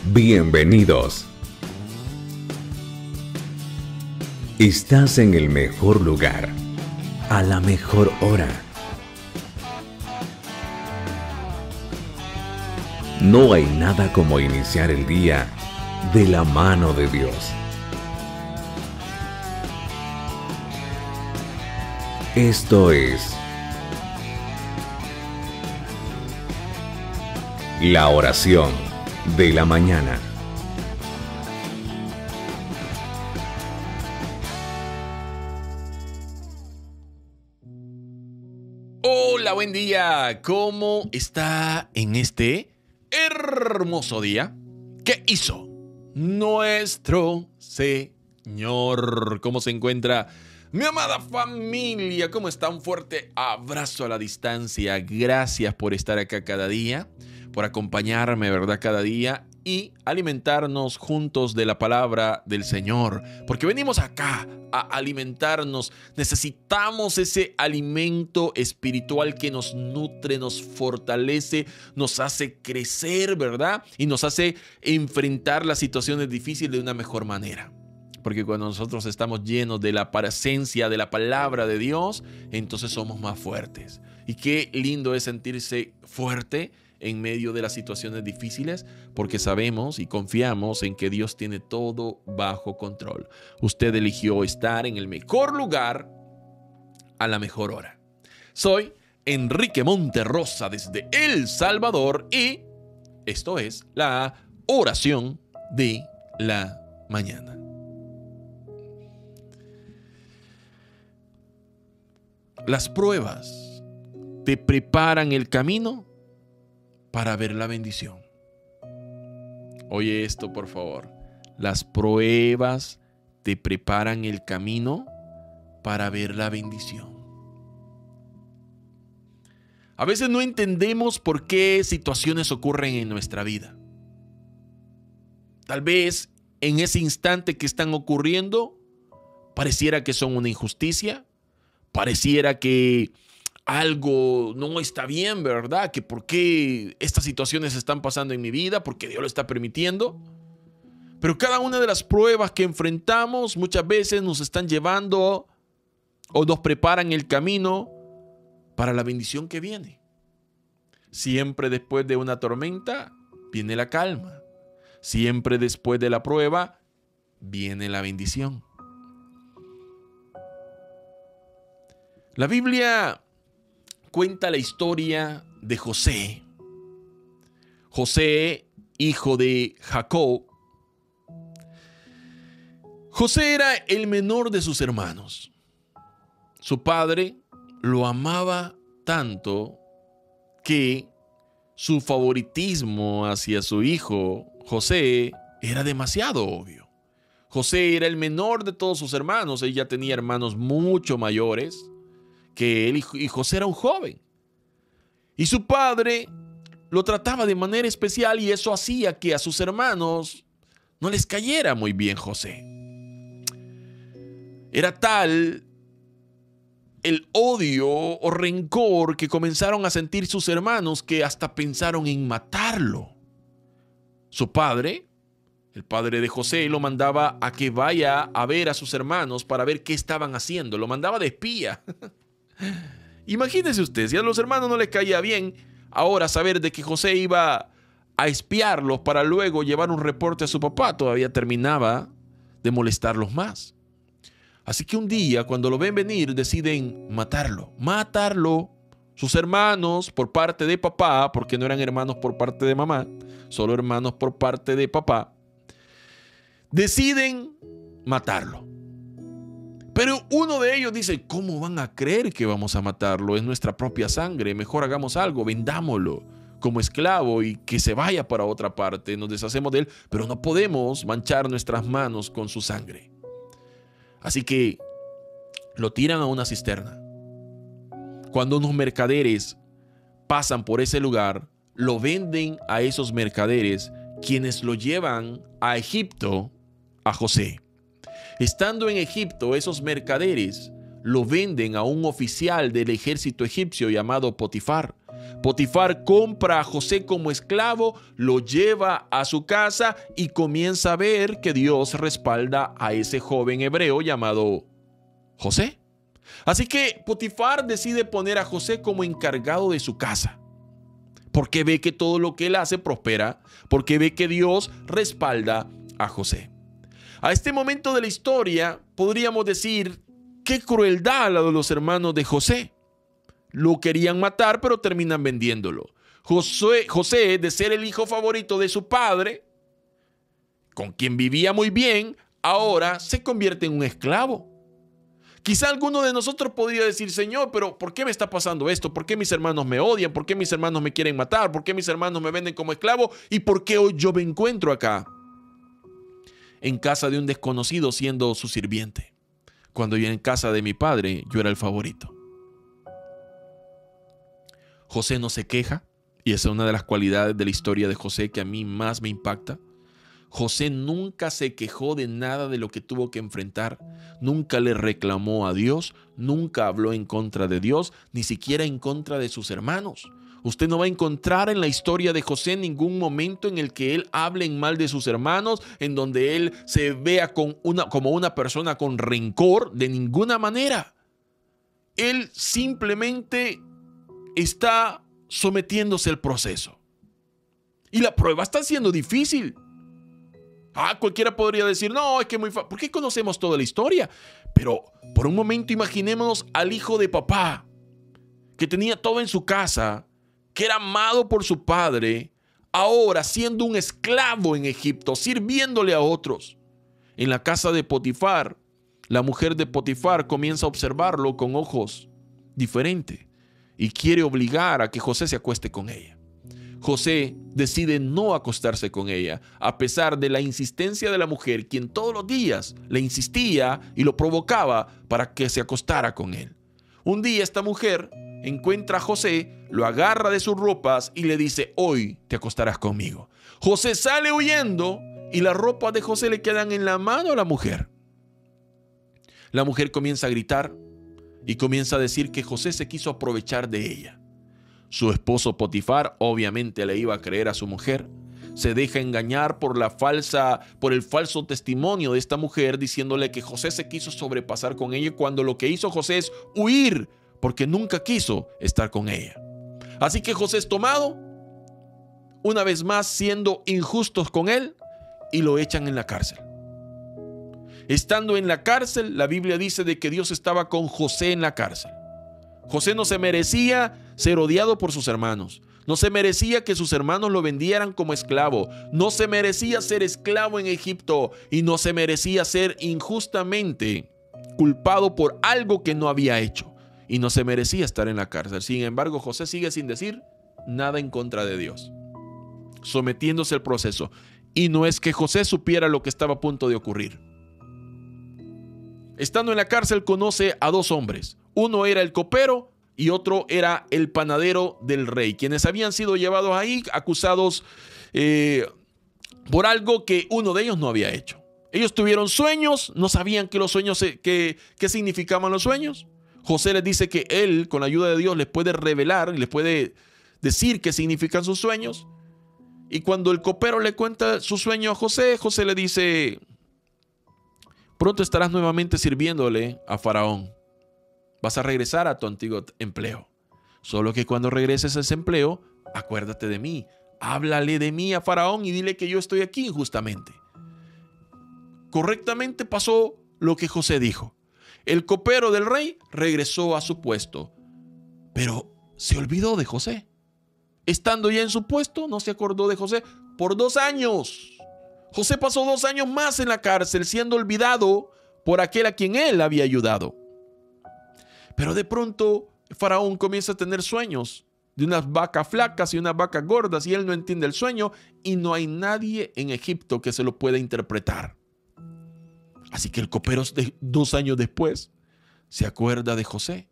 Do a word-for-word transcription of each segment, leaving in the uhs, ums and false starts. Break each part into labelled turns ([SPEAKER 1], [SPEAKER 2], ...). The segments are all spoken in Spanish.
[SPEAKER 1] Bienvenidos. Estás en el mejor lugar, a la mejor hora. No hay nada como iniciar el día de la mano de Dios. Esto es la oración de la mañana.
[SPEAKER 2] Hola, buen día. ¿Cómo está en este hermoso día? ¿Qué hizo nuestro Señor? ¿Cómo se encuentra mi amada familia? ¿Cómo está? Un fuerte abrazo a la distancia. Gracias por estar acá cada día, por acompañarme, ¿verdad? Cada día y alimentarnos juntos de la palabra del Señor. Porque venimos acá a alimentarnos. Necesitamos ese alimento espiritual que nos nutre, nos fortalece, nos hace crecer, ¿verdad? Y nos hace enfrentar las situaciones difíciles de una mejor manera. Porque cuando nosotros estamos llenos de la presencia de la palabra de Dios, entonces somos más fuertes. Y qué lindo es sentirse fuerte en medio de las situaciones difíciles, porque sabemos y confiamos en que Dios tiene todo bajo control. Usted eligió estar en el mejor lugar a la mejor hora. Soy Enrique Monterrosa desde El Salvador y esto es la oración de la mañana. Las pruebas te preparan el camino para ver la bendición. Oye esto, por favor. Las pruebas te preparan el camino para ver la bendición. A veces no entendemos por qué situaciones ocurren en nuestra vida. Tal vez en ese instante que están ocurriendo, pareciera que son una injusticia. Pareciera que algo no está bien, ¿verdad? Que por qué estas situaciones están pasando en mi vida, porque Dios lo está permitiendo. Pero cada una de las pruebas que enfrentamos muchas veces nos están llevando o nos preparan el camino para la bendición que viene. Siempre después de una tormenta viene la calma. Siempre después de la prueba viene la bendición. La Biblia cuenta la historia de José. José, hijo de Jacob. José era el menor de sus hermanos. Su padre lo amaba tanto que su favoritismo hacia su hijo José era demasiado obvio. José era el menor de todos sus hermanos. Ella tenía hermanos mucho mayores que él, y José era un joven. Y su padre lo trataba de manera especial y eso hacía que a sus hermanos no les cayera muy bien José. Era tal el odio o rencor que comenzaron a sentir sus hermanos que hasta pensaron en matarlo. Su padre, el padre de José, lo mandaba a que vaya a ver a sus hermanos para ver qué estaban haciendo. Lo mandaba de espía. Imagínese usted, si a los hermanos no les caía bien, ahora saber de que José iba a espiarlos para luego llevar un reporte a su papá todavía terminaba de molestarlos más. Así que un día, cuando lo ven venir, deciden matarlo. Matarlo. Sus hermanos por parte de papá, porque no eran hermanos por parte de mamá, solo hermanos por parte de papá, deciden matarlo. Pero uno de ellos dice, ¿cómo van a creer que vamos a matarlo? Es nuestra propia sangre, mejor hagamos algo, vendámoslo como esclavo y que se vaya para otra parte, nos deshacemos de él, pero no podemos manchar nuestras manos con su sangre. Así que lo tiran a una cisterna. Cuando unos mercaderes pasan por ese lugar, lo venden a esos mercaderes, quienes lo llevan a Egipto, a José. Estando en Egipto, esos mercaderes lo venden a un oficial del ejército egipcio llamado Potifar, Potifar compra a José como esclavo, lo lleva a su casa y comienza a ver que Dios respalda a ese joven hebreo llamado José. Así que Potifar decide poner a José como encargado de su casa, porque ve que todo lo que él hace prospera, porque ve que Dios respalda a José. A este momento de la historia podríamos decir, qué crueldad la de los hermanos de José. Lo querían matar, pero terminan vendiéndolo. José, José, de ser el hijo favorito de su padre, con quien vivía muy bien, ahora se convierte en un esclavo. Quizá alguno de nosotros podría decir, Señor, pero ¿por qué me está pasando esto? ¿Por qué mis hermanos me odian? ¿Por qué mis hermanos me quieren matar? ¿Por qué mis hermanos me venden como esclavo? ¿Y por qué hoy yo me encuentro acá, en casa de un desconocido, siendo su sirviente, cuando yo en casa de mi padre yo era el favorito? José no se queja, y esa es una de las cualidades de la historia de José que a mí más me impacta. José nunca se quejó de nada de lo que tuvo que enfrentar, nunca le reclamó a Dios, nunca habló en contra de Dios, ni siquiera en contra de sus hermanos. Usted no va a encontrar en la historia de José ningún momento en el que él hable en mal de sus hermanos, en donde él se vea con una, como una persona con rencor, de ninguna manera. Él simplemente está sometiéndose al proceso. Y la prueba está siendo difícil. Ah, cualquiera podría decir, no, es que es muy fácil, porque conocemos toda la historia. Pero por un momento imaginémonos al hijo de papá, que tenía todo en su casa, que era amado por su padre, ahora siendo un esclavo en Egipto, sirviéndole a otros. En la casa de Potifar, la mujer de Potifar comienza a observarlo con ojos diferentes y quiere obligar a que José se acueste con ella. José decide no acostarse con ella, a pesar de la insistencia de la mujer, quien todos los días le insistía y lo provocaba para que se acostara con él. Un día esta mujer encuentra a José, lo agarra de sus ropas y le dice, hoy te acostarás conmigo. José sale huyendo y las ropas de José le quedan en la mano a la mujer. La mujer comienza a gritar y comienza a decir que José se quiso aprovechar de ella. Su esposo Potifar obviamente le iba a creer a su mujer. Se deja engañar por la falsa, por el falso testimonio de esta mujer, diciéndole que José se quiso sobrepasar con ella, cuando lo que hizo José es huir, porque nunca quiso estar con ella. Así que José es tomado, una vez más siendo injustos con él, y lo echan en la cárcel. Estando en la cárcel, la Biblia dice de que Dios estaba con José en la cárcel. José no se merecía ser odiado por sus hermanos. No se merecía que sus hermanos lo vendieran como esclavo. No se merecía ser esclavo en Egipto. Y no se merecía ser injustamente culpado por algo que no había hecho. Y no se merecía estar en la cárcel. Sin embargo, José sigue sin decir nada en contra de Dios, sometiéndose al proceso. Y no es que José supiera lo que estaba a punto de ocurrir. Estando en la cárcel, conoce a dos hombres. Uno era el copero y otro era el panadero del rey, quienes habían sido llevados ahí acusados eh, por algo que uno de ellos no había hecho. Ellos tuvieron sueños, no sabían qué los sueños, qué, qué significaban los sueños. José les dice que él, con la ayuda de Dios, les puede revelar, les puede decir qué significan sus sueños. Y cuando el copero le cuenta su sueño a José, José le dice, pronto estarás nuevamente sirviéndole a Faraón. Vas a regresar a tu antiguo empleo. Solo que cuando regreses a ese empleo, acuérdate de mí. Háblale de mí a Faraón y dile que yo estoy aquí injustamente. Correctamente pasó lo que José dijo. El copero del rey regresó a su puesto, pero se olvidó de José. Estando ya en su puesto, no se acordó de José por dos años. José pasó dos años más en la cárcel, siendo olvidado por aquel a quien él había ayudado. Pero de pronto Faraón comienza a tener sueños de unas vacas flacas y unas vacas gordas, y él no entiende el sueño, y no hay nadie en Egipto que se lo pueda interpretar. Así que el copero, de dos años después, se acuerda de José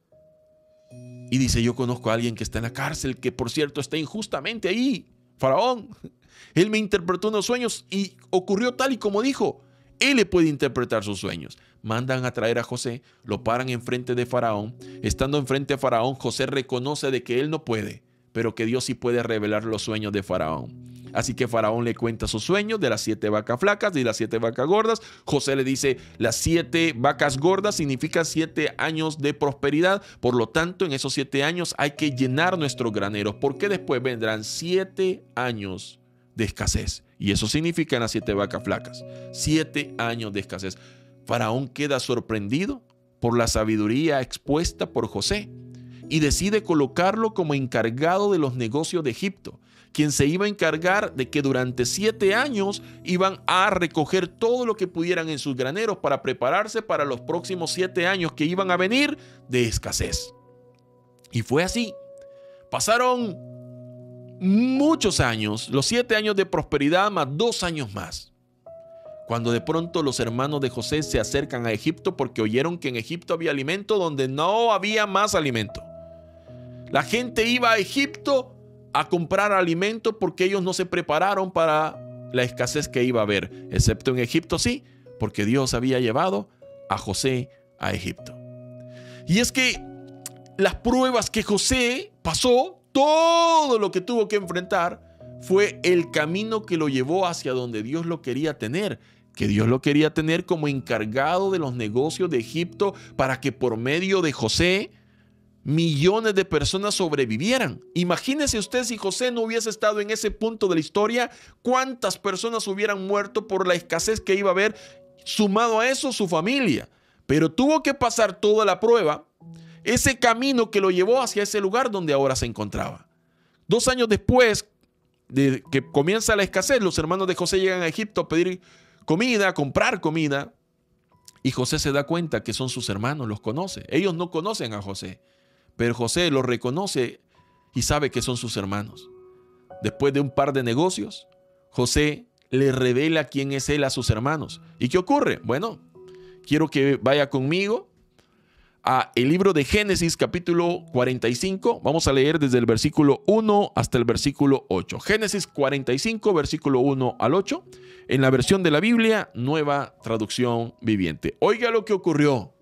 [SPEAKER 2] y dice, yo conozco a alguien que está en la cárcel, que por cierto está injustamente ahí. Faraón, él me interpretó unos sueños y ocurrió tal y como dijo. Él le puede interpretar sus sueños. Mandan a traer a José, lo paran enfrente de Faraón. Estando enfrente de Faraón, José reconoce de que él no puede, pero que Dios sí puede revelar los sueños de Faraón. Así que Faraón le cuenta sus sueños de las siete vacas flacas y las siete vacas gordas. José le dice, las siete vacas gordas significan siete años de prosperidad. Por lo tanto, en esos siete años hay que llenar nuestros graneros, porque después vendrán siete años de escasez. Y eso significa en las siete vacas flacas. Siete años de escasez. Faraón queda sorprendido por la sabiduría expuesta por José y decide colocarlo como encargado de los negocios de Egipto, quien se iba a encargar de que durante siete años iban a recoger todo lo que pudieran en sus graneros para prepararse para los próximos siete años que iban a venir de escasez. Y fue así. Pasaron muchos años, los siete años de prosperidad más dos años más, cuando de pronto los hermanos de José se acercan a Egipto porque oyeron que en Egipto había alimento donde no había más alimento. La gente iba a Egipto a comprar alimento porque ellos no se prepararon para la escasez que iba a haber, excepto en Egipto sí, porque Dios había llevado a José a Egipto. Y es que las pruebas que José pasó, todo lo que tuvo que enfrentar, fue el camino que lo llevó hacia donde Dios lo quería tener, que Dios lo quería tener como encargado de los negocios de Egipto para que por medio de José millones de personas sobrevivieran. Imagínese usted si José no hubiese estado en ese punto de la historia, cuántas personas hubieran muerto por la escasez que iba a haber, sumado a eso su familia. Pero tuvo que pasar toda la prueba, ese camino que lo llevó hacia ese lugar donde ahora se encontraba. Dos años después de que comienza la escasez, los hermanos de José llegan a Egipto a pedir comida, a comprar comida, y José se da cuenta que son sus hermanos, los conoce. Ellos no conocen a José, pero José los reconoce y sabe que son sus hermanos. Después de un par de negocios, José le revela quién es él a sus hermanos. ¿Y qué ocurre? Bueno, quiero que vaya conmigo a el libro de Génesis capítulo cuarenta y cinco. Vamos a leer desde el versículo uno hasta el versículo ocho. Génesis cuarenta y cinco, versículo uno al ocho, en la versión de la Biblia, Nueva Traducción Viviente. Oiga lo que ocurrió.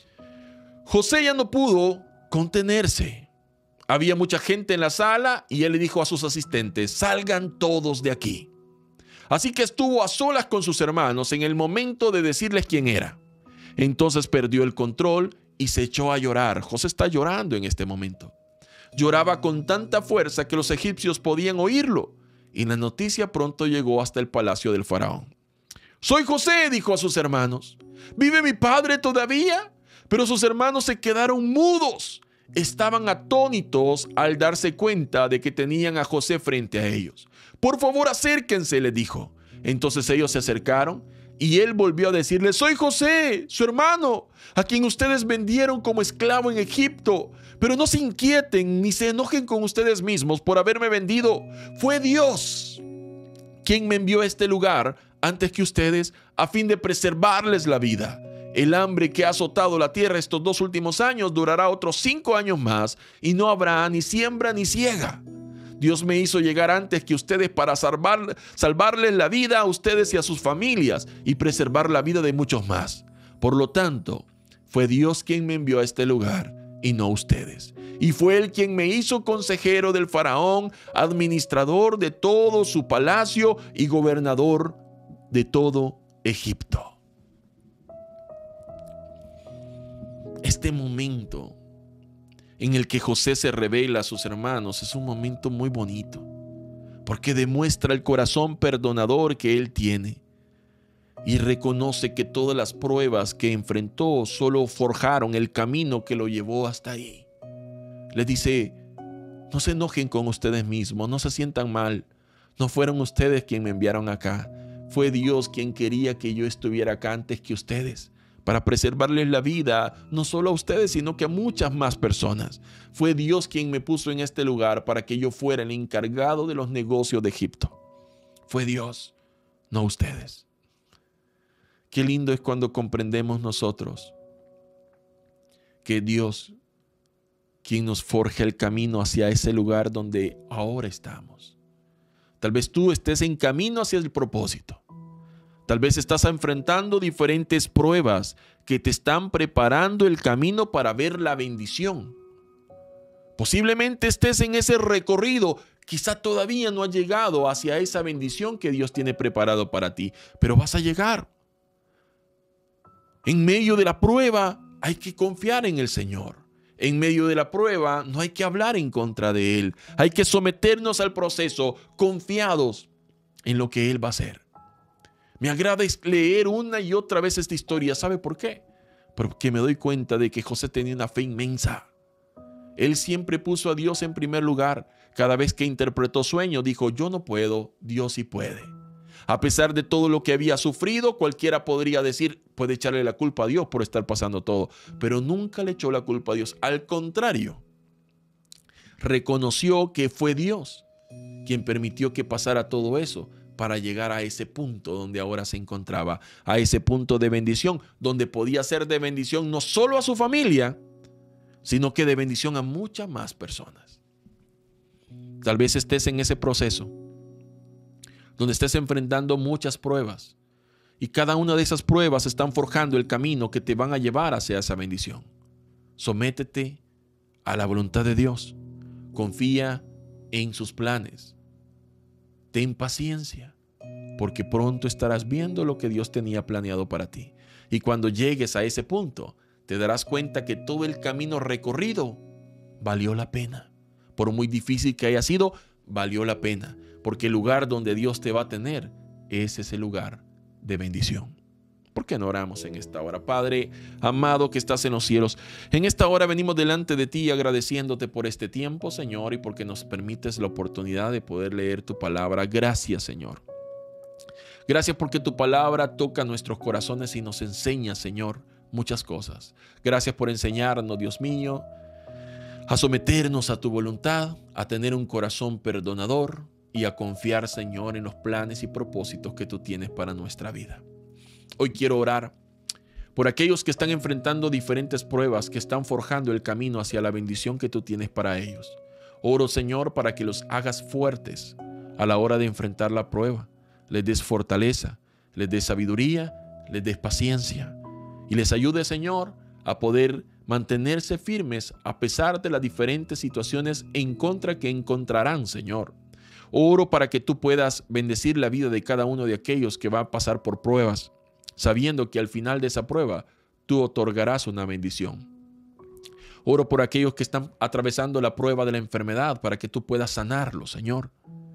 [SPEAKER 2] José ya no pudo contenerse. Había mucha gente en la sala y él le dijo a sus asistentes, salgan todos de aquí. Así que estuvo a solas con sus hermanos en el momento de decirles quién era. Entonces perdió el control y se echó a llorar. José está llorando en este momento. Lloraba con tanta fuerza que los egipcios podían oírlo. Y la noticia pronto llegó hasta el palacio del faraón. Soy José, dijo a sus hermanos. ¿Vive mi padre todavía? Pero sus hermanos se quedaron mudos. Estaban atónitos al darse cuenta de que tenían a José frente a ellos. Por favor, acérquense, le dijo. Entonces ellos se acercaron y él volvió a decirles, soy José, su hermano, a quien ustedes vendieron como esclavo en Egipto. Pero no se inquieten ni se enojen con ustedes mismos por haberme vendido. Fue Dios quien me envió a este lugar antes que ustedes a fin de preservarles la vida. El hambre que ha azotado la tierra estos dos últimos años durará otros cinco años más y no habrá ni siembra ni siega. Dios me hizo llegar antes que ustedes para salvar, salvarles la vida a ustedes y a sus familias y preservar la vida de muchos más. Por lo tanto, fue Dios quien me envió a este lugar y no ustedes. Y fue Él quien me hizo consejero del faraón, administrador de todo su palacio y gobernador de todo Egipto. Este momento en el que José se revela a sus hermanos es un momento muy bonito, porque demuestra el corazón perdonador que él tiene y reconoce que todas las pruebas que enfrentó solo forjaron el camino que lo llevó hasta ahí. Le dice, no se enojen con ustedes mismos, no se sientan mal, no fueron ustedes quienes me enviaron acá, fue Dios quien quería que yo estuviera acá antes que ustedes, para preservarles la vida, no solo a ustedes, sino que a muchas más personas. Fue Dios quien me puso en este lugar para que yo fuera el encargado de los negocios de Egipto. Fue Dios, no ustedes. Qué lindo es cuando comprendemos nosotros que Dios, quien nos forja el camino hacia ese lugar donde ahora estamos. Tal vez tú estés en camino hacia el propósito. Tal vez estás enfrentando diferentes pruebas que te están preparando el camino para ver la bendición. Posiblemente estés en ese recorrido, quizá todavía no has llegado hacia esa bendición que Dios tiene preparado para ti, pero vas a llegar. En medio de la prueba hay que confiar en el Señor. En medio de la prueba no hay que hablar en contra de Él. Hay que someternos al proceso confiados en lo que Él va a hacer. Me agrada leer una y otra vez esta historia. ¿Sabe por qué? Porque me doy cuenta de que José tenía una fe inmensa. Él siempre puso a Dios en primer lugar. Cada vez que interpretó sueño, dijo, yo no puedo, Dios sí puede. A pesar de todo lo que había sufrido, cualquiera podría decir, puede echarle la culpa a Dios por estar pasando todo. Pero nunca le echó la culpa a Dios. Al contrario, reconoció que fue Dios quien permitió que pasara todo eso para llegar a ese punto donde ahora se encontraba, a ese punto de bendición, donde podía ser de bendición no solo a su familia, sino que de bendición a muchas más personas. Tal vez estés en ese proceso, donde estés enfrentando muchas pruebas, y cada una de esas pruebas están forjando el camino que te van a llevar hacia esa bendición. Sométete a la voluntad de Dios, confía en sus planes. Ten paciencia, porque pronto estarás viendo lo que Dios tenía planeado para ti. Y cuando llegues a ese punto, te darás cuenta que todo el camino recorrido valió la pena. Por muy difícil que haya sido, valió la pena. Porque el lugar donde Dios te va a tener es ese lugar de bendición. ¿Por qué no oramos en esta hora? Padre amado que estás en los cielos, en esta hora venimos delante de ti agradeciéndote por este tiempo, Señor, y porque nos permites la oportunidad de poder leer tu palabra. Gracias, Señor. Gracias porque tu palabra toca nuestros corazones y nos enseña, Señor, muchas cosas. Gracias por enseñarnos, Dios mío, a someternos a tu voluntad, a tener un corazón perdonador y a confiar, Señor, en los planes y propósitos que tú tienes para nuestra vida. Hoy quiero orar por aquellos que están enfrentando diferentes pruebas, que están forjando el camino hacia la bendición que tú tienes para ellos. Oro, Señor, para que los hagas fuertes a la hora de enfrentar la prueba. Les des fortaleza, les des sabiduría, les des paciencia y les ayude, Señor, a poder mantenerse firmes a pesar de las diferentes situaciones en contra que encontrarán, Señor. Oro para que tú puedas bendecir la vida de cada uno de aquellos que va a pasar por pruebas, sabiendo que al final de esa prueba tú otorgarás una bendición. Oro por aquellos que están atravesando la prueba de la enfermedad para que tú puedas sanarlos, Señor.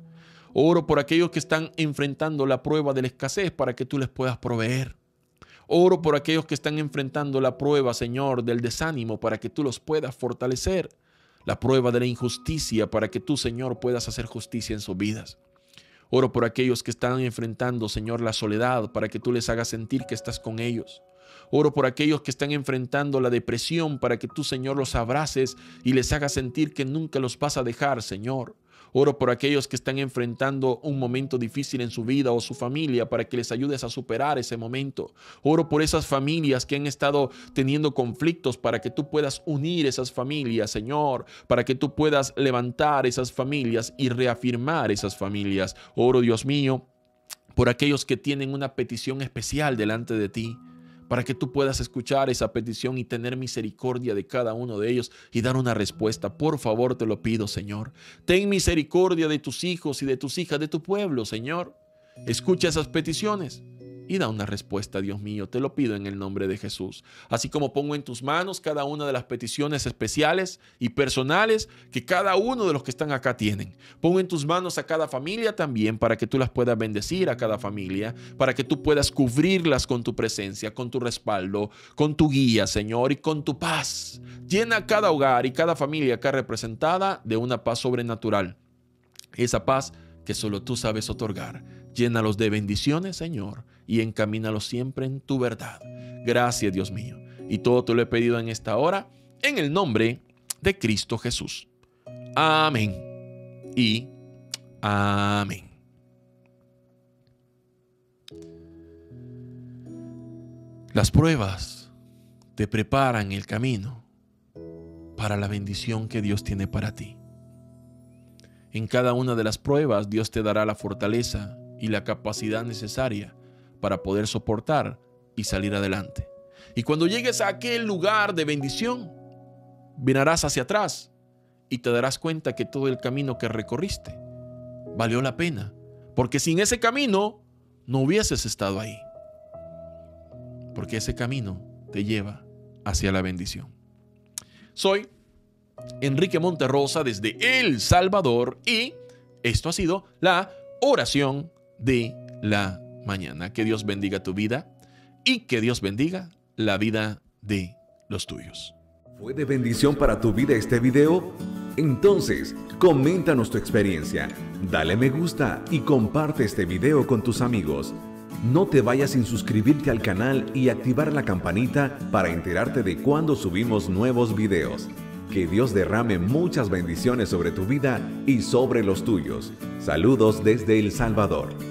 [SPEAKER 2] Oro por aquellos que están enfrentando la prueba de la escasez para que tú les puedas proveer. Oro por aquellos que están enfrentando la prueba, Señor, del desánimo para que tú los puedas fortalecer. La prueba de la injusticia para que tú, Señor, puedas hacer justicia en sus vidas. Oro por aquellos que están enfrentando, Señor, la soledad para que tú les hagas sentir que estás con ellos. Oro por aquellos que están enfrentando la depresión para que tú, Señor, los abraces y les hagas sentir que nunca los vas a dejar, Señor. Oro por aquellos que están enfrentando un momento difícil en su vida o su familia para que les ayudes a superar ese momento. Oro por esas familias que han estado teniendo conflictos para que tú puedas unir esas familias, Señor, para que tú puedas levantar esas familias y reafirmar esas familias. Oro, Dios mío, por aquellos que tienen una petición especial delante de ti, para que tú puedas escuchar esa petición y tener misericordia de cada uno de ellos y dar una respuesta. Por favor, te lo pido, Señor. Ten misericordia de tus hijos y de tus hijas, de tu pueblo, Señor. Escucha esas peticiones y da una respuesta, Dios mío. Te lo pido en el nombre de Jesús. Así como pongo en tus manos cada una de las peticiones especiales y personales que cada uno de los que están acá tienen. Pongo en tus manos a cada familia también para que tú las puedas bendecir a cada familia, para que tú puedas cubrirlas con tu presencia, con tu respaldo, con tu guía, Señor, y con tu paz. Llena cada hogar y cada familia acá representada de una paz sobrenatural. Esa paz que solo tú sabes otorgar. Llénalos de bendiciones, Señor, y encamínalos siempre en tu verdad. Gracias, Dios mío. Y todo te lo he pedido en esta hora, en el nombre de Cristo Jesús. Amén y amén. Las pruebas te preparan el camino para la bendición que Dios tiene para ti. En cada una de las pruebas, Dios te dará la fortaleza y la capacidad necesaria para poder soportar y salir adelante. Y cuando llegues a aquel lugar de bendición, mirarás hacia atrás y te darás cuenta que todo el camino que recorriste valió la pena, porque sin ese camino no hubieses estado ahí, porque ese camino te lleva hacia la bendición. Soy Enrique Monterrosa desde El Salvador y esto ha sido la oración de la mañana. Que Dios bendiga tu vida y que Dios bendiga la vida de los tuyos.
[SPEAKER 1] ¿Fue de bendición para tu vida este video? Entonces, coméntanos tu experiencia, dale me gusta y comparte este video con tus amigos. No te vayas sin suscribirte al canal y activar la campanita para enterarte de cuando subimos nuevos videos. Que Dios derrame muchas bendiciones sobre tu vida y sobre los tuyos. Saludos desde El Salvador.